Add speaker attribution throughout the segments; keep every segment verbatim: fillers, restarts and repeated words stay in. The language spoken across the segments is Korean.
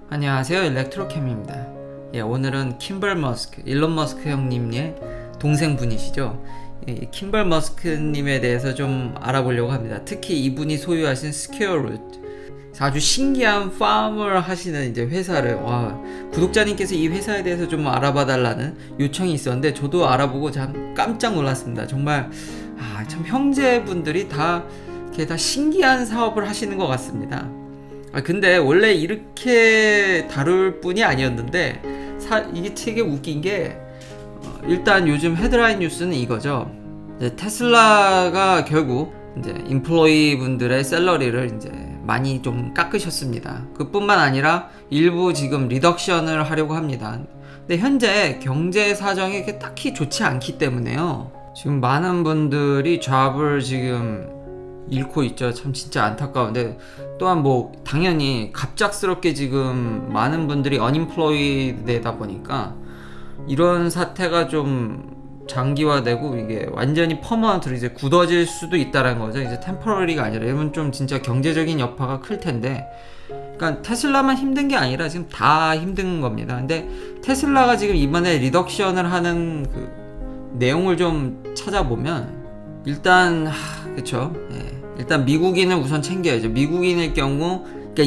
Speaker 1: 안녕하세요, 일렉트로캠입니다. 예, 오늘은 킴벌 머스크, 일론 머스크 형님의 동생분이시죠. 예, 킴벌 머스크님에 대해서 좀 알아보려고 합니다. 특히 이분이 소유하신 스퀘어룻, 아주 신기한 팜을 하시는 이제 회사를, 와, 구독자님께서 이 회사에 대해서 좀 알아봐 달라는 요청이 있었는데 저도 알아보고 참 깜짝 놀랐습니다. 정말 아, 참 형제분들이 다 이렇게 다 신기한 사업을 하시는 것 같습니다. 아 근데 원래 이렇게 다룰 뿐이 아니었는데 사, 이게 되게 웃긴 게 어, 일단 요즘 헤드라인 뉴스는 이거죠. 이제 테슬라가 결국 이제 임플로이 분들의 샐러리를 이제 많이 좀 깎으셨습니다. 그뿐만 아니라 일부 지금 리덕션을 하려고 합니다. 근데 현재 경제 사정이 이렇게 딱히 좋지 않기 때문에요. 지금 많은 분들이 잡을 지금 잃고 있죠. 참 진짜 안타까운데 또한 뭐 당연히 갑작스럽게 지금 많은 분들이 unemployed되다 보니까 이런 사태가 좀 장기화되고 이게 완전히 퍼머넌트로 이제 굳어질 수도 있다는 거죠. 이제 템퍼러리가 아니라 이러면 좀 진짜 경제적인 여파가 클 텐데, 그러니까 테슬라만 힘든 게 아니라 지금 다 힘든 겁니다. 근데 테슬라가 지금 이번에 리덕션을 하는 그 내용을 좀 찾아보면 일단 하, 그쵸. 예. 일단 미국인을 우선 챙겨야죠. 미국인일 경우 그러니까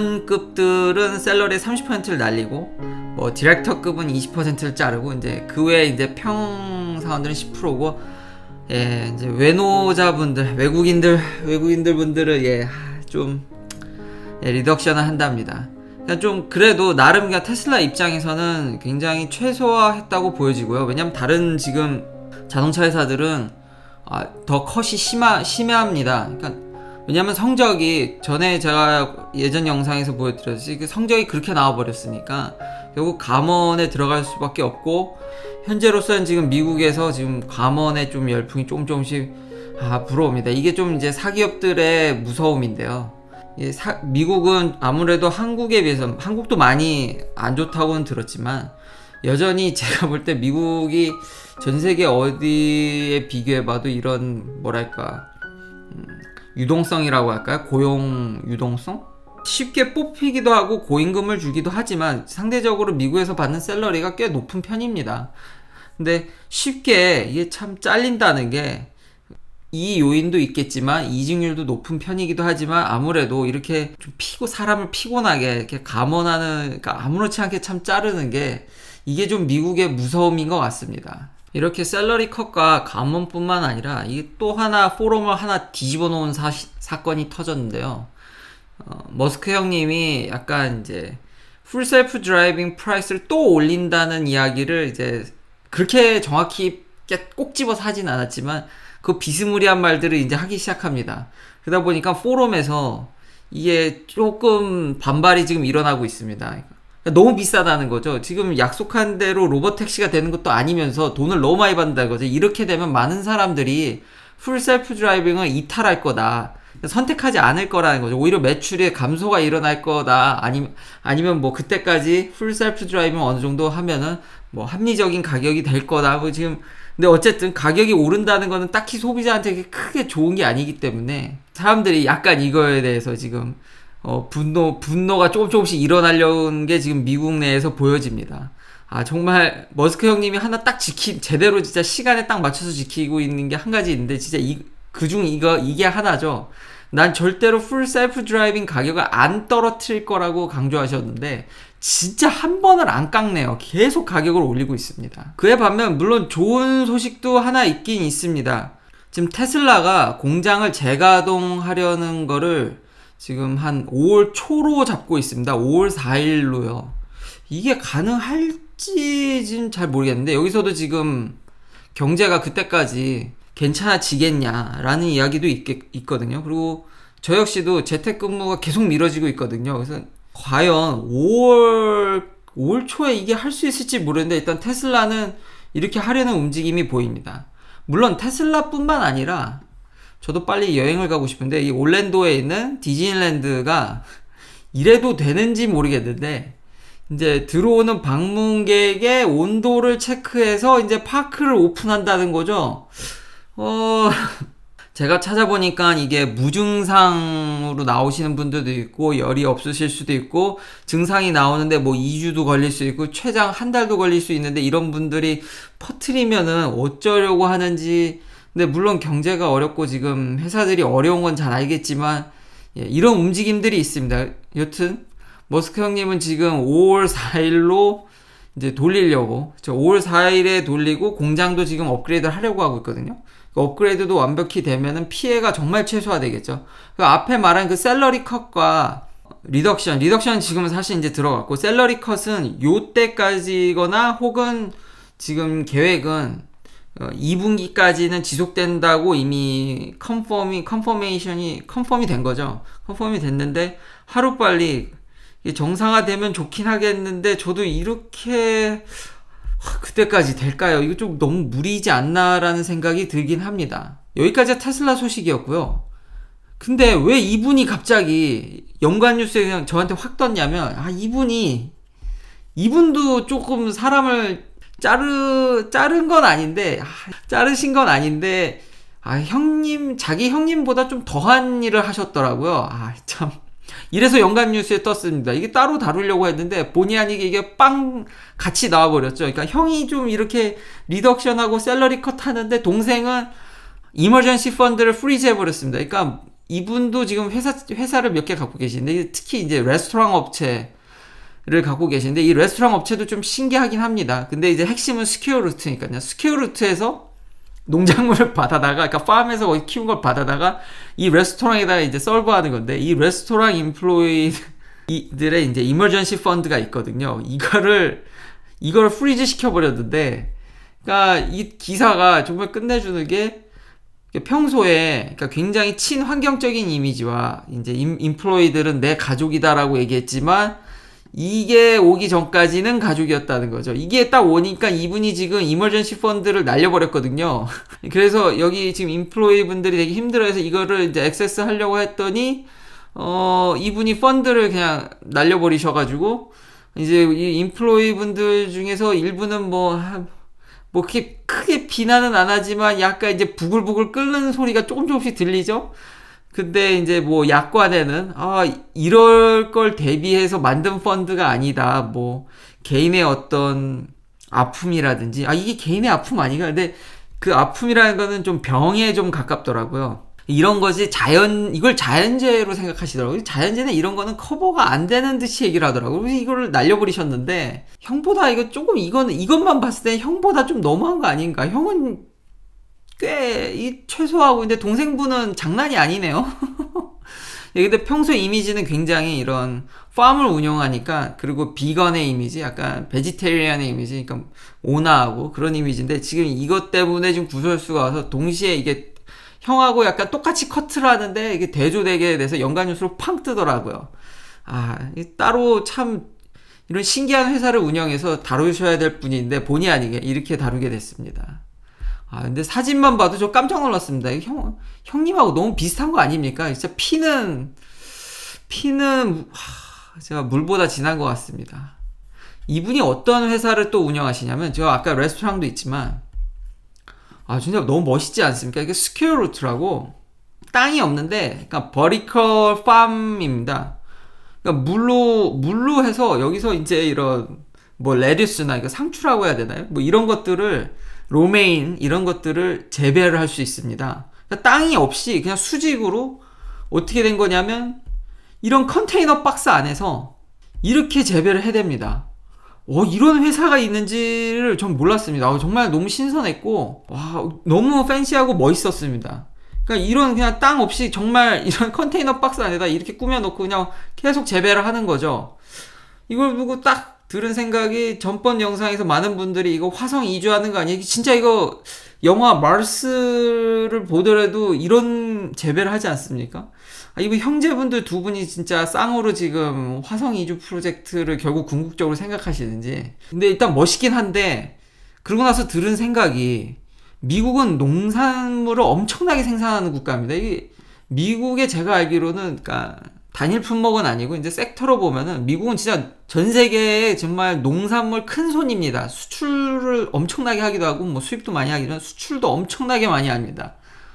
Speaker 1: 임원급들은 샐러리의 삼십 퍼센트를 날리고 뭐 디렉터급은 이십 퍼센트를 자르고 이제 그 외에 이제 평 사원들은 십 퍼센트고 예, 이제 외노자분들, 외국인들, 외국인들 분들은 예, 좀 예, 리덕션을 한답니다. 그러니까 좀 그래도 나름 그러니까 테슬라 입장에서는 굉장히 최소화했다고 보여지고요. 왜냐면 다른 지금 자동차 회사들은 아, 더 컷이 심하, 심합니다. 그러니까 왜냐면 성적이 전에 제가 예전 영상에서 보여드렸듯이 그 성적이 그렇게 나와버렸으니까 결국 감원에 들어갈 수밖에 없고, 현재로서는 지금 미국에서 지금 감원에 좀 열풍이 조금 조금씩 아 불어옵니다. 이게 좀 이제 사기업들의 무서움인데요. 예, 사, 미국은 아무래도 한국에 비해서 한국도 많이 안 좋다고는 들었지만 여전히 제가 볼 때 미국이 전 세계 어디에 비교해봐도 이런 뭐랄까 음, 유동성이라고 할까요? 고용 유동성? 쉽게 뽑히기도 하고 고임금을 주기도 하지만 상대적으로 미국에서 받는 샐러리가 꽤 높은 편입니다. 근데 쉽게 이게 참 잘린다는 게 이 요인도 있겠지만 이직률도 높은 편이기도 하지만 아무래도 이렇게 좀 피고 사람을 피곤하게 이렇게 감원하는, 그러니까 아무렇지 않게 참 자르는 게 이게 좀 미국의 무서움인 것 같습니다. 이렇게 샐러리 컷과 감원뿐만 아니라 이게 또 하나 포럼을 하나 뒤집어 놓은 사, 사건이 터졌는데요. 어, 머스크 형님이 약간 이제 풀 셀프 드라이빙 프라이스를 또 올린다는 이야기를 이제 그렇게 정확히 꼭 집어서 하진 않았지만 그 비스무리한 말들을 이제 하기 시작합니다. 그러다 보니까 포럼에서 이게 조금 반발이 지금 일어나고 있습니다. 그러니까 너무 비싸다는 거죠. 지금 약속한 대로 로봇택시가 되는 것도 아니면서 돈을 너무 많이 받는다는 거죠. 이렇게 되면 많은 사람들이 풀 셀프 드라이빙을 이탈할 거다, 선택하지 않을 거라는 거죠. 오히려 매출의 감소가 일어날 거다. 아니, 아니면 뭐 그때까지 풀 셀프 드라이빙 어느 정도 하면은 뭐 합리적인 가격이 될 거다. 뭐 지금 근데 어쨌든 가격이 오른다는 거는 딱히 소비자한테 크게 좋은 게 아니기 때문에 사람들이 약간 이거에 대해서 지금 어, 분노, 분노가 조금 조금씩 일어나려는 게 지금 미국 내에서 보여집니다. 아, 정말 머스크 형님이 하나 딱 지키, 제대로 진짜 시간에 딱 맞춰서 지키고 있는 게 한 가지 있는데 진짜 이, 그중 이거, 이게 하나죠. 난 절대로 풀 셀프 드라이빙 가격을 안 떨어뜨릴 거라고 강조하셨는데 진짜 한 번을 안 깎네요. 계속 가격을 올리고 있습니다. 그에 반면 물론 좋은 소식도 하나 있긴 있습니다. 지금 테슬라가 공장을 재가동하려는 거를 지금 한 오월 초로 잡고 있습니다. 오월 사일로요. 이게 가능할지 지금 잘 모르겠는데 여기서도 지금 경제가 그때까지 괜찮아지겠냐라는 이야기도 있겠, 있거든요. 그리고 저 역시도 재택근무가 계속 미뤄지고 있거든요. 그래서 과연 오월, 오월 초에 이게 할 수 있을지 모르는데 일단 테슬라는 이렇게 하려는 움직임이 보입니다. 물론 테슬라뿐만 아니라 저도 빨리 여행을 가고 싶은데 이 올랜도에 있는 디즈니랜드가 이래도 되는지 모르겠는데 이제 들어오는 방문객의 온도를 체크해서 이제 파크를 오픈한다는 거죠. 어... 제가 찾아보니까 이게 무증상으로 나오시는 분들도 있고 열이 없으실 수도 있고 증상이 나오는데 뭐 이 주도 걸릴 수 있고 최장 한 달도 걸릴 수 있는데 이런 분들이 퍼트리면은 어쩌려고 하는지. 근데 물론 경제가 어렵고 지금 회사들이 어려운 건 잘 알겠지만 예, 이런 움직임들이 있습니다. 여튼 머스크 형님은 지금 오월 사일로 이제 돌리려고, 오월 사일에 돌리고 공장도 지금 업그레이드를 하려고 하고 있거든요. 업그레이드도 완벽히 되면은 피해가 정말 최소화되겠죠. 그 앞에 말한 그 셀러리 컷과 리덕션, 리덕션 지금은 사실 이제 들어갔고, 셀러리 컷은 요때까지거나 혹은 지금 계획은 이 분기까지는 지속된다고 이미 컨펌이, 컨퍼메이션이, 컨펌이 된 거죠. 컨펌이 됐는데, 하루빨리 정상화되면 좋긴 하겠는데, 저도 이렇게, 그때까지 될까요? 이거 좀 너무 무리이지 않나라는 생각이 들긴 합니다. 여기까지 테슬라 소식이었고요. 근데 왜 이분이 갑자기 연관뉴스에 그냥 저한테 확 떴냐면, 아, 이분이, 이분도 조금 사람을 자르, 자른 건 아닌데, 아, 자르신 건 아닌데, 아, 형님, 자기 형님보다 좀 더한 일을 하셨더라고요. 아, 참. 이래서 연관뉴스에 떴습니다. 이게 따로 다루려고 했는데 본의 아니게 이게 빵 같이 나와버렸죠. 그러니까 형이 좀 이렇게 리덕션하고 셀러리 컷 하는데 동생은 이머전시 펀드를 프리즈 해버렸습니다. 그러니까 이분도 지금 회사, 회사를 몇 개 갖고 계신데 특히 이제 레스토랑 업체를 갖고 계신데 이 레스토랑 업체도 좀 신기하긴 합니다. 근데 이제 핵심은 스퀘어 루트니까요. 스퀘어 루트에서 농작물을 받아다가, 그러니까 팜에서 거기 키운 걸 받아다가 이 레스토랑에다가 이제 서브하는 건데, 이 레스토랑 임플로이들의 이제 이머전시 펀드가 있거든요. 이거를 이거를 프리즈 시켜버렸는데, 그러니까 이 기사가 정말 끝내주는 게 평소에 그러니까 굉장히 친환경적인 이미지와 이제 임, 임플로이들은 내 가족이다라고 얘기했지만. 이게 오기 전까지는 가족이었다는 거죠. 이게 딱 오니까 이분이 지금 이머전시 펀드를 날려버렸거든요. 그래서 여기 지금 임플로이 분들이 되게 힘들어해서 이거를 이제 액세스 하려고 했더니, 어, 이분이 펀드를 그냥 날려버리셔가지고, 이제 이 임플로이 분들 중에서 일부는 뭐, 뭐, 그렇게 크게 비난은 안 하지만 약간 이제 부글부글 끓는 소리가 조금 조금씩 들리죠? 근데 이제 뭐 약관에는 아 이럴 걸 대비해서 만든 펀드가 아니다. 뭐 개인의 어떤 아픔이라든지 아 이게 개인의 아픔 아닌가? 근데 그 아픔이라는 거는 좀 병에 좀 가깝더라고요. 이런 것이 자연 이걸 자연재해로 생각하시더라고요. 자연재해는 이런 거는 커버가 안 되는 듯이 얘기를 하더라고요. 그래서 이거를 날려버리셨는데 형보다 이거 조금 이거는 이것만 봤을 때 형보다 좀 너무한 거 아닌가? 형은 꽤, 이, 최소하고, 근데 동생분은 장난이 아니네요. 예, 근데 평소 이미지는 굉장히 이런, 팜을 운영하니까, 그리고 비건의 이미지, 약간, 베지테리안의 이미지, 그러니까, 온화하고 그런 이미지인데, 지금 이것 때문에 지금 구설수가 와서, 동시에 이게, 형하고 약간 똑같이 커트를 하는데, 이게 대조되게 돼서 연관뉴스로 팡 뜨더라고요. 아, 따로 참, 이런 신기한 회사를 운영해서 다루셔야 될 분인데, 본의 아니게 이렇게 다루게 됐습니다. 아, 근데 사진만 봐도 저 깜짝 놀랐습니다. 형, 형님하고 너무 비슷한 거 아닙니까? 진짜 피는, 피는, 하, 제가 물보다 진한 것 같습니다. 이분이 어떤 회사를 또 운영하시냐면, 제가 아까 레스토랑도 있지만, 아, 진짜 너무 멋있지 않습니까? 이게 스퀘어 루트라고, 땅이 없는데, 그러니까 버리컬 팜입니다. 그러니까 물로, 물로 해서 여기서 이제 이런, 뭐, 레디스나, 이거 상추라고 해야 되나요? 뭐 이런 것들을, 로메인 이런 것들을 재배를 할 수 있습니다. 그러니까 땅이 없이 그냥 수직으로 어떻게 된 거냐면 이런 컨테이너 박스 안에서 이렇게 재배를 해댑니다. 어, 이런 회사가 있는지를 전 몰랐습니다. 어, 정말 너무 신선했고 와, 너무 팬시하고 멋있었습니다. 그러니까 이런 그냥 땅 없이 정말 이런 컨테이너 박스 안에다 이렇게 꾸며놓고 그냥 계속 재배를 하는 거죠. 이걸 보고 딱 들은 생각이 전번 영상에서 많은 분들이 이거 화성 이주하는 거 아니에요? 진짜 이거 영화 마르스를 보더라도 이런 재배를 하지 않습니까? 아, 이거 형제분들 두 분이 진짜 쌍으로 지금 화성 이주 프로젝트를 결국 궁극적으로 생각하시는지. 근데 일단 멋있긴 한데 그러고 나서 들은 생각이 미국은 농산물을 엄청나게 생산하는 국가입니다. 이게 미국에 제가 알기로는 그러니까 단일 품목은 아니고 이제 섹터로 보면은 미국은 진짜 전 세계에 정말 농산물 큰 손입니다. 수출을 엄청나게 하기도 하고 뭐 수입도 많이 하기도 하고 수출도 엄청나게 많이 합니다.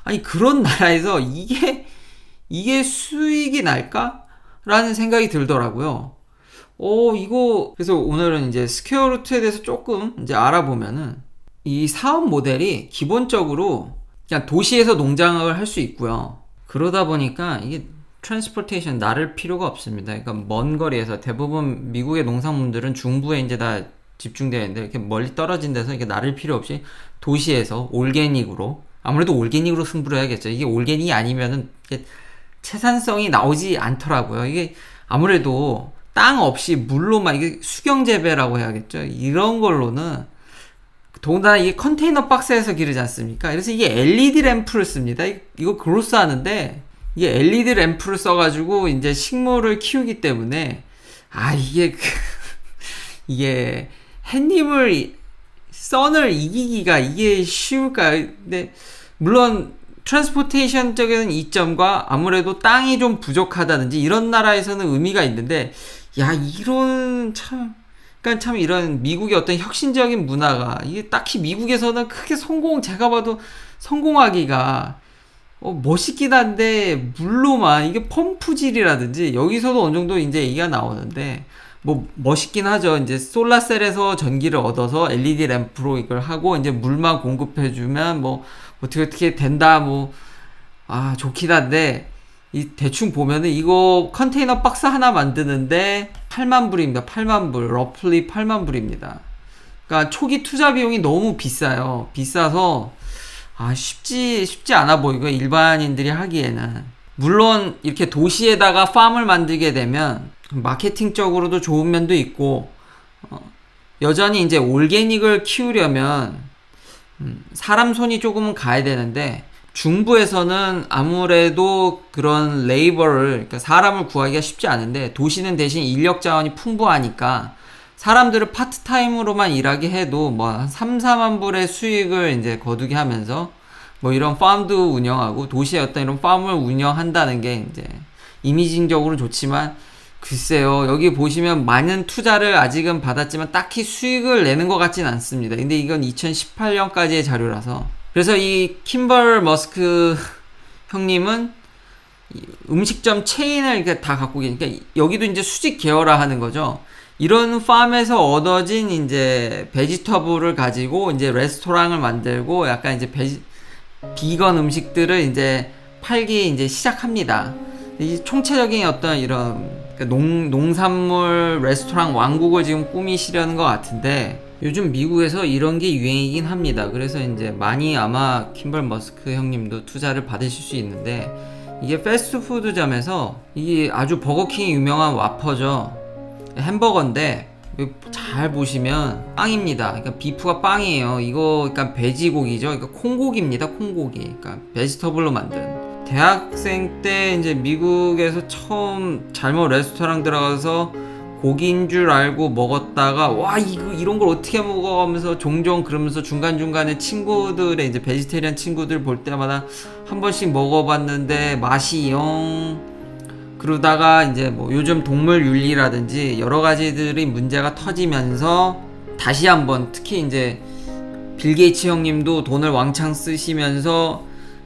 Speaker 1: 아니 그런 나라에서 이게 이게 수익이 날까? 라는 생각이 들더라고요. 어 이거 그래서 오늘은 이제 스퀘어 루트에 대해서 조금 이제 알아보면은 이 사업 모델이 기본적으로 그냥 도시에서 농장을 할 수 있고요. 그러다 보니까 이게 트랜스포테이션 나를 필요가 없습니다. 그러니까 먼 거리에서 대부분 미국의 농산물들은 중부에 이제 다 집중되어 있는데 이렇게 멀리 떨어진 데서 이게 나를 필요 없이 도시에서 올게닉으로, 아무래도 올게닉으로 승부를 해야겠죠. 이게 올게닉이 아니면은 이게 채산성이 나오지 않더라고요. 이게 아무래도 땅 없이 물로만, 이게 수경재배라고 해야겠죠. 이런 걸로는 더군다나 이게 컨테이너 박스에서 기르지 않습니까? 그래서 이게 엘이디 램프를 씁니다. 이거 그로스 하는데 이게 엘이디 램프를 써가지고 이제 식물을 키우기 때문에 아 이게 이게 햇님을 선을 이기기가 이게 쉬울까? 근데 물론 트랜스포테이션적인 이점과 아무래도 땅이 좀 부족하다든지 이런 나라에서는 의미가 있는데, 야 이런 참 그러니까 참 이런 미국의 어떤 혁신적인 문화가 이게 딱히 미국에서는 크게 성공, 제가 봐도 성공하기가 어, 멋있긴 한데 물로만 이게 펌프질이라든지 여기서도 어느 정도 이제 얘기가 나오는데 뭐 멋있긴 하죠. 이제 솔라셀에서 전기를 얻어서 엘이디 램프로 이걸 하고 이제 물만 공급해주면 뭐 어떻게 어떻게 된다 뭐 아 좋긴 한데 이 대충 보면은 이거 컨테이너 박스 하나 만드는데 팔만 불입니다. 팔만 불, 러플리 팔만 불입니다. 그러니까 초기 투자 비용이 너무 비싸요. 비싸서 아 쉽지 쉽지 않아 보이고 일반인들이 하기에는. 물론 이렇게 도시에다가 팜을 만들게 되면 마케팅적으로도 좋은 면도 있고 어, 여전히 이제 올게닉을 키우려면 음, 사람 손이 조금은 가야 되는데 중부에서는 아무래도 그런 레이버를, 그러니까 사람을 구하기가 쉽지 않은데 도시는 대신 인력 자원이 풍부하니까 사람들을 파트타임으로만 일하게 해도 뭐 한 삼, 사만 불의 수익을 이제 거두게 하면서 뭐 이런 팜도 운영하고 도시의 어떤 이런 팜을 운영한다는 게 이제 이미징적으로 좋지만 글쎄요, 여기 보시면 많은 투자를 아직은 받았지만 딱히 수익을 내는 것 같진 않습니다. 근데 이건 이천십팔 년까지의 자료라서. 그래서 이 킴벌 머스크 형님은 음식점 체인을 다 갖고 계니까 여기도 이제 수직 계열화 하는 거죠. 이런 팜에서 얻어진 이제 베지터블을 가지고 이제 레스토랑을 만들고 약간 이제 베지, 비건 음식들을 이제 팔기 이제 시작합니다. 이 총체적인 어떤 이런 농, 농산물 레스토랑 왕국을 지금 꾸미시려는 것 같은데 요즘 미국에서 이런 게 유행이긴 합니다. 그래서 이제 많이 아마 킴벌 머스크 형님도 투자를 받으실 수 있는데 이게 패스트푸드점에서 이게 아주 버거킹이 유명한 와퍼죠. 햄버거인데 잘 보시면 빵입니다. 그러니까 비프가 빵이에요. 이거 그러니까 돼지고기죠. 그러니까 콩고기입니다. 콩고기. 그러니까 베지터블로 만든. 대학생 때 이제 미국에서 처음 잘못 레스토랑 들어가서 고기인 줄 알고 먹었다가 와 이거 이런 걸 어떻게 먹어 하면서 종종 그러면서 중간중간에 친구들의 이제 베지테리언 친구들 볼 때마다 한 번씩 먹어봤는데 맛이 영 그러다가 이제 뭐 요즘 동물 윤리라든지 여러 가지들이 문제가 터지면서 다시 한번 특히 이제 빌 게이츠 형님도 돈을 왕창 쓰시면서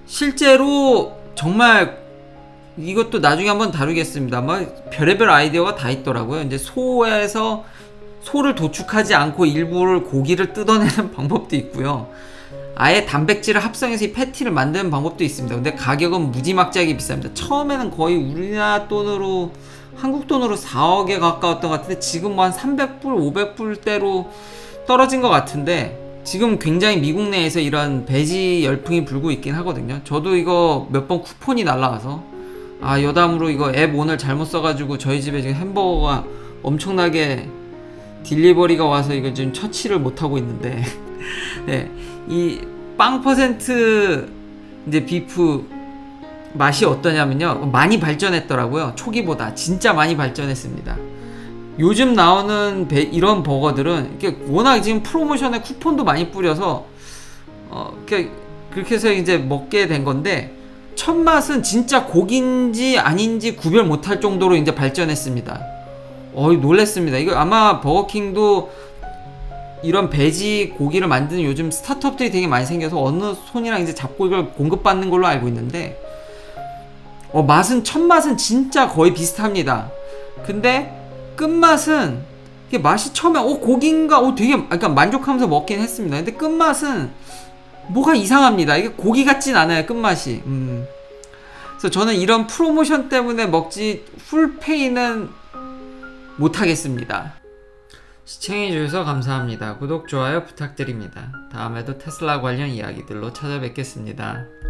Speaker 1: 실제로 정말 이것도 나중에 한번 다루겠습니다. 막 별의별 아이디어가 다 있더라고요. 이제 소에서 소를 도축하지 않고 일부를 고기를 뜯어내는 방법도 있고요. 아예 단백질을 합성해서 이 패티를 만드는 방법도 있습니다. 근데 가격은 무지막지하게 비쌉니다. 처음에는 거의 우리나라 돈으로 한국 돈으로 사억에 가까웠던 것 같은데 지금 뭐 한 삼백 불, 오백 불대로 떨어진 것 같은데 지금 굉장히 미국 내에서 이런 배지 열풍이 불고 있긴 하거든요. 저도 이거 몇 번 쿠폰이 날라와서 아 여담으로 이거 앱 오늘 잘못 써가지고 저희 집에 지금 햄버거가 엄청나게 딜리버리가 와서 이거 지금 처치를 못하고 있는데 네, 이 빵 퍼센트 이제 비프 맛이 어떠냐면요 많이 발전했더라고요. 초기보다 진짜 많이 발전했습니다. 요즘 나오는 배, 이런 버거들은 이렇게 워낙 지금 프로모션에 쿠폰도 많이 뿌려서 어, 이렇게 그렇게 해서 이제 먹게 된 건데 첫 맛은 진짜 고기인지 아닌지 구별 못할 정도로 이제 발전했습니다. 어이 놀랬습니다. 이거 아마 버거킹도 이런 배지 고기를 만드는 요즘 스타트업들이 되게 많이 생겨서 어느 손이랑 이제 잡고 이걸 공급받는 걸로 알고 있는데, 어, 맛은 첫 맛은 진짜 거의 비슷합니다. 근데 끝맛은 이게 맛이 처음에 어 고기인가 어 되게 약간 만족하면서 먹긴 했습니다. 근데 끝맛은 뭐가 이상합니다. 이게 고기 같진 않아요, 끝맛이. 음. 그래서 저는 이런 프로모션 때문에 먹지 풀페이는 못하겠습니다. 시청해주셔서 감사합니다. 구독, 좋아요 부탁드립니다. 다음에도 테슬라 관련 이야기들로 찾아뵙겠습니다.